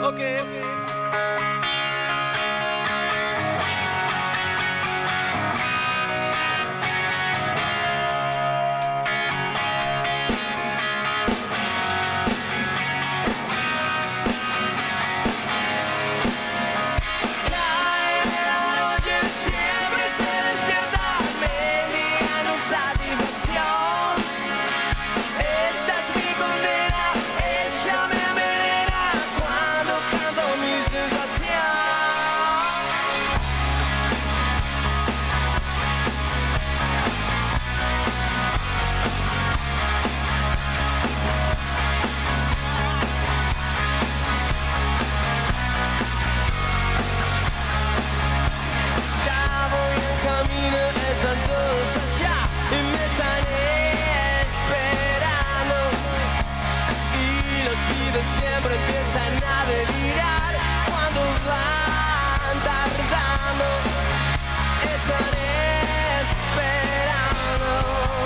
Siempre empiezan a delirar cuando van tardando, están esperando.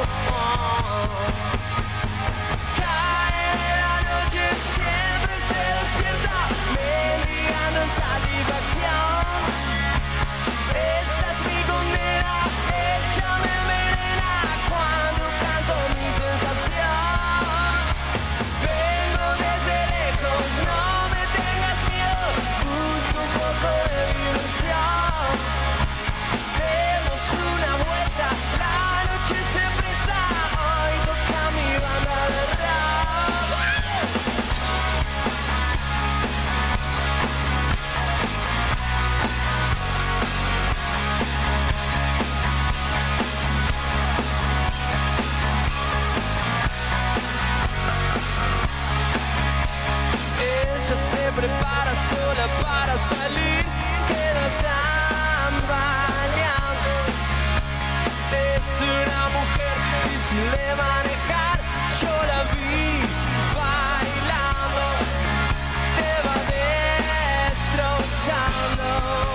Cae la noche, siempre se despierta mendigando satisfacción. Esta es mi condena, ella me envenena cuando canto mi sensación. Vengo desde lejos, no me tengas miedo, busco un poco de diversión. Demos una vuelta, la noche se presta, hoy toca mi banda de rock. Ella se prepara sola para salir, queda tambaleando. Es una mujer difícil de manejar, yo la vi bailando, te va destrozando.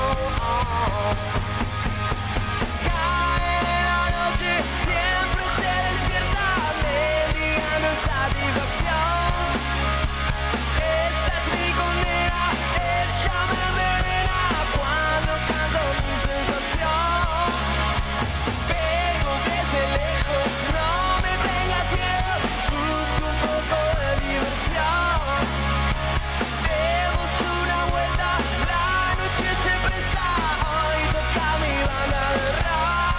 Cae la noche, siempre se despierta mendigando satisfacción. Esta es mi condena, ella me envenena cuando canto mi sensación. Vengo desde lejos, no me tengas miedo, busco un poco de diversión. Demos una vuelta, la noche se presta, hoy toca mi banda de rock.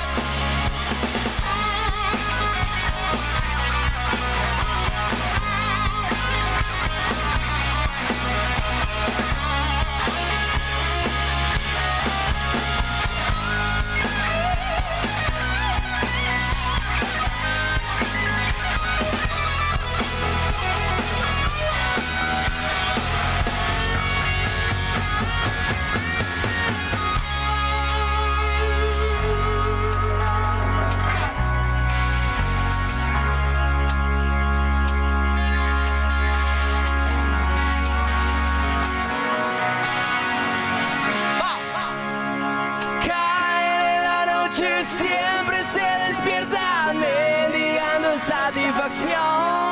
Cae la noche, siempre se despierta mendigando satisfacción.